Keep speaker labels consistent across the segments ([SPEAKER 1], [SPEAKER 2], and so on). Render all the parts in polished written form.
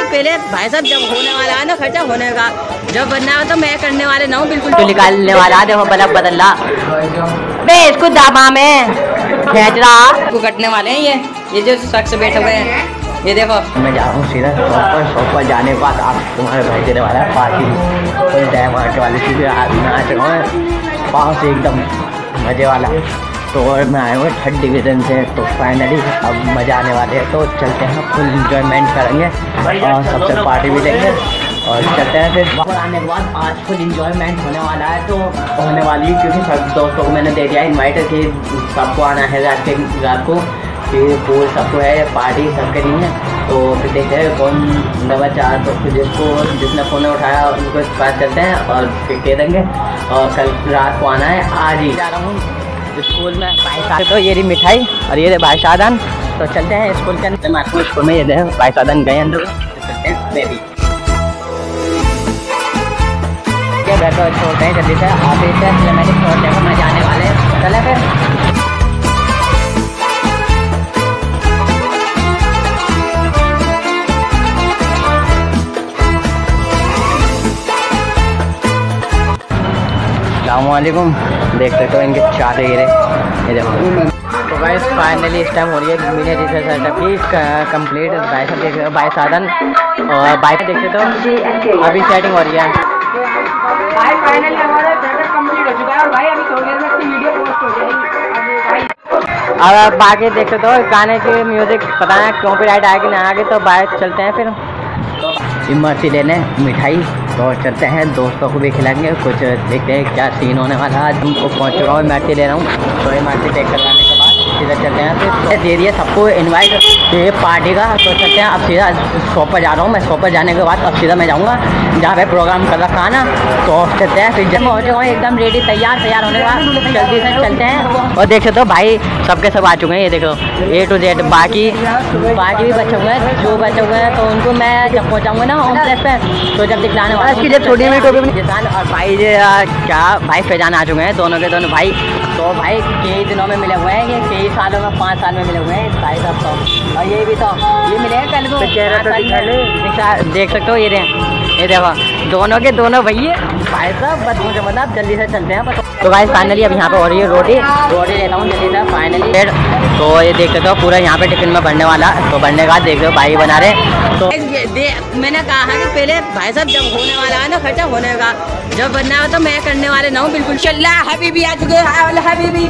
[SPEAKER 1] पहले भाई साहब जब होने वाला है ना खर्चा होने का, जब बनना है तो मैं करने वाले ना हूँ बिल्कुल। तो निकालने वाला देखो बल्ब बदल रहा बे, इसको दाबा में खींच रहा को कटने वाले हैं ये जो शख्स बैठे हुए हैं। ये देखो
[SPEAKER 2] मैं जा रहा हूँ सीधा शॉप पर जाने के बाद आप तुम्हारे भाई देने वाला है पार्टी फुल टाइम आर्ट वाली चीज़ें नाच रहा हूँ पाँव से एकदम मज़े वाला। तो और मैं आया हूँ 3rd डिवीज़न से, तो फाइनली अब मज़ा आने वाले हैं। तो चलते हैं, फुल इंजॉयमेंट करेंगे और सबसे पार्टी भी देंगे और चलते हैं। फिर आने के बाद आज फुल इंजॉयमेंट होने वाला है, तो होने वाली है क्योंकि सब दोस्तों को मैंने दे दिया इन्वाइट कि सबको आना है रात को, फिर पूल सबको है पार्टी सबके लिए है। तो फिर देखते हैं कौन नंबर 4, तो फिर जिसने फ़ोन उठाया उनको पास चलते हैं और फिर कह देंगे। और कल रात को आना है, आज ही जा रहा हूँ स्कूल में भाई साहब। तो ये रही मिठाई और ये रहे भाई साधन। तो चलते हैं स्कूल के अंदर, मैं आपको स्कूल में ये दे भाई साधन गए अंदर, तो चलते हैं मैं भी क्या घर को छोड़ते हैं जल्दी से। ऑफिस से सिनेमैटिक छोड़ देगा, मैं जाने वाले चले फिर। अस्सलामुअलैकुम, देख सकते हो इनके 4 ये देखो। तो गाइस फाइनली इस टाइम हो रही है मेरे जैसे सेटअप की कंप्लीट। भाई साहब देख रहे हो, भाई साधन और बाइक देख सकते हो अभी सेटिंग हो रही है। भाई फाइनली हमारा सेटअप कंप्लीट हो चुका है और भाई अभी थोड़ी देर में इसकी वीडियो पोस्ट हो जाएगी। और बाकी देख सकते हो गाने के म्यूजिक पता है कॉपीराइट आएगी ना आगे, तो बाइक चलते हैं फिर इमरती लेने मिठाई। तो चलते हैं, दोस्तों को भी खिलाएंगे कुछ, देखते हैं क्या सीन होने वाला। आज हमको पहुँच चुका हूँ, इमरती ले रहा हूँ। तो इमरती पैक करवाने के बाद सीधा चलते हैं, फिर दे दिए सबको इनवाइट ये पार्टी का। तो चलते हैं, अब सीधा शॉप पर जा रहा हूँ मैं। शॉप पर जाने के बाद अब सीधा मैं जाऊँगा जहाँ पे प्रोग्राम कर रखा है ना, तो चलते हैं। फिर जब मैं हो चुका हूँ एकदम रेडी तैयार होने के बाद जल्दी से चलते हैं। और देख सकते हो भाई सबके सब आ चुके हैं, ये देखो A to Z। बाकी भी बचे हुए हैं, जो बचे हुए हैं तो उनको मैं जब पहुँचाऊँगा ना होम प्लेस पे, तो जब दिखलाने वाला इसकी जब छोटी हुई टोपी जिसान और भाई क्या भाई फैजान आ चुके हैं, दोनों के दोनों भाई। तो भाई कई दिनों में मिले हुए हैं, ये कई सालों में 5 साल में मिले हुए हैं भाई साहब। तो और ये भी तो ये मिले कल को देख सकते हो, ये देखो दोनों के दोनों भैया भाई साहब। बस मुझे मतलब जल्दी से चलते हैं। तो भाई फाइनली अब यहाँ पे हो रही है रोटी लेता हूँ जल्दी से फाइनली। तो ये देख सकते हो पूरा यहाँ पे टिफिन में बढ़ने वाला। तो बढ़ने का देख लो भाई बना रहे। तो मैंने कहा है कि पहले भाई साहब जब होने वाला है ना खर्चा होने का, जब बनना है तो मैं करने वाले ना हूँ बिल्कुल। चल्ला हबीबी आ चुके हबीबी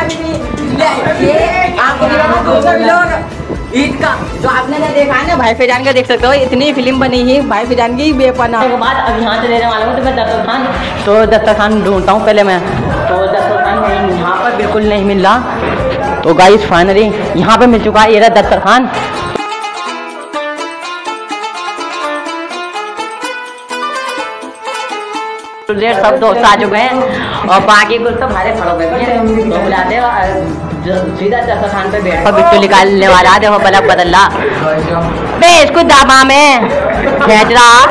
[SPEAKER 2] ईद का जो आपने ना देखा है ना भाई फैजान का, देख सकते हो इतनी फिल्म बनी है भाई फैजान की बेपना के बाद। अब यहाँ से लेने वाला हूँ तो मैं दस्तरखान, तो दस्तरखान ढूंढता हूँ पहले मैं। तो दस्तरखान यहाँ पर बिल्कुल नहीं मिल रहा। तो गाइस फाइनली यहाँ पे मिल चुका है, ये रहा दस्तरखान। सब दोस्त आ चुके हैं और बाकी कुछ तो भारे खड़ो तो बुलाते सीधा दस्तरखान पे बैठ बिट्टू निकालने वाला। देखो बल्ब बदल रहा बे, इसको दाबा में खींच रहा।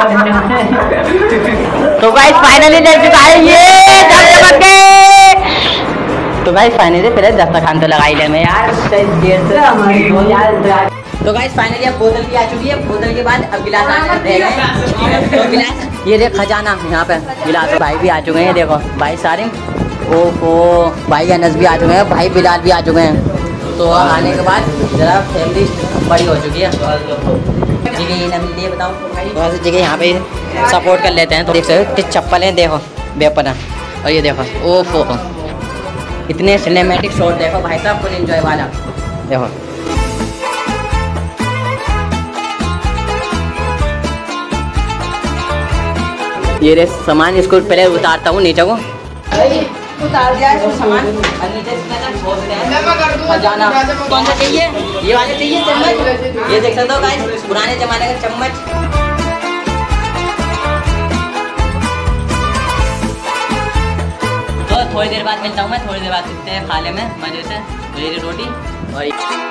[SPEAKER 2] तो गाइस फाइनली चल चुका है ये तो गाइस फाइनली पहले दस्तरखान तो लगाई ले मैं यार देर से। तो गाइस फाइनली अब बोतल भी आ चुकी है, बोतल के बाद अब गिलास आने रह गए। तो गिलास ये देख खजाना यहाँ पे गिलास। भाई भी आ चुके हैं, देखो भाई सारे ओहो भाई अनस भी आ चुके हैं, भाई बिलाल भी आ चुके हैं। तो आने के बाद जरा फैमिली बड़ी हो चुकी है। जगह ये ना मिलती है बताओ, तो जगह यहाँ पे सपोर्ट कर लेते हैं। तो देख सकते चप्पल है देखो बेपना, और ये देखो ओफो इतने सिनेमैटिक शॉट देखो भाई साहब, फुल एंजॉय वाला देखो। ये रे सामान इसको पहले उतारता हूँ नीचे को, उतार दिया है सामान और नीचे खजाना। कौन सा चाहिए? ये वाले चाहिए चम्मच। ये देख सकते हो गाइस पुराने जमाने का चम्मच। तो थोड़ी देर बाद मिलता हूँ मैं, थोड़ी देर बाद मिलते हैं खाले में मजे से। तो ये रोटी और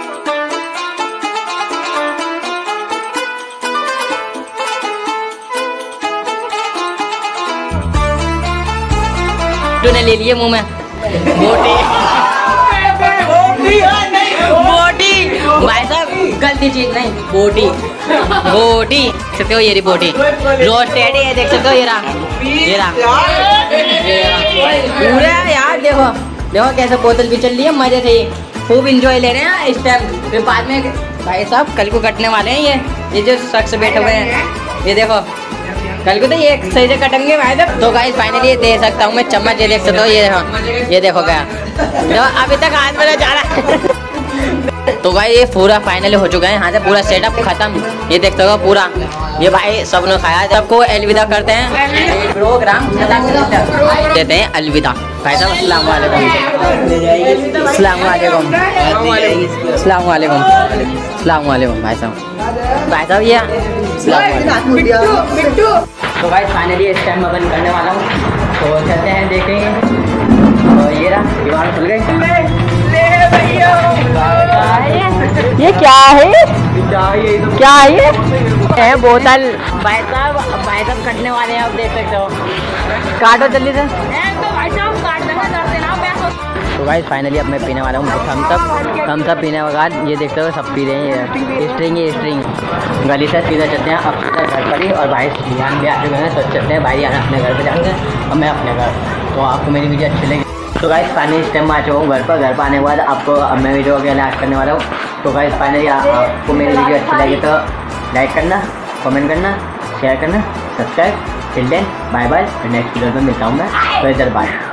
[SPEAKER 2] ने ले लिए मुंह में मोटी भाई साहब।
[SPEAKER 1] गलती चीज नहीं, बोटी बोटी देख सकते हो, ये रही बोटी रोस्टेड है, देख सकते हो ये रहा पूरा यार। देखो देखो कैसे बोतल भी चल रही है, मजे से खूब इंजॉय ले रहे हैं इस टाइम। फिर बाद में भाई साहब कल को कटने वाले हैं ये जो शख्स बैठे हुए हैं, ये देखो कल को तो ये सही से कटेंगे भाई साहब। तो गाइस फाइनली ये दे सकता हूँ मैं चम्मच, ये देख सकते हो, ये देखो क्या देखो अभी तक हाथ में जा रहा है। तो भाई ये पूरा फाइनली हो चुका है, यहाँ से पूरा सेटअप खत्म, ये देखते हो पूरा। ये भाई सब ने खाया, सबको अलविदा करते हैं, प्रोग्राम देते हैं अलविदा। भाई साहब अस्सलाम वालेकुम, अस्सलाम वालेकुम, अस्सलाम वालेकुम, अस्सलाम वालेकुम। भाई साहब ये तो भाई फाइनली इस टाइम मैं बंद करने वाला हूँ, तो चलते हैं देखेंगे। और ये रहा दीवार खुल गई। ये क्या है, क्या है बोतल। भाई साहब कटने वाले हैं, आप देख सकते हो, काटो जल्दी से। तो भाई फाइनली अब मैं पीने वाला हूँ थम्स अप पीने के बाद ये देखते हो सब पी रहे हैं। ये स्ट्रिंग गली से सीधा चलते हैं अपने घर पर ही, और भाई ध्यान भी आ चुके हैं, तो चलते हैं भाई अपने घर पर जाएंगे और मैं अपने घर। तो आपको मेरी वीडियो अच्छी लगी तो गाइस फाइनली इस टाइम मैं आ चुका हूँ घर पर आने के बाद आपको अब मैं वीडियो के लास्ट करने वाला हूँ। तो गाइस फाइनली आपको मेरी वीडियो अच्छी लगी तो लाइक करना, कमेंट करना, शेयर करना, subscribe. Till then bye bye, next video में मिलता हूँ मैं। तो इधर बाय।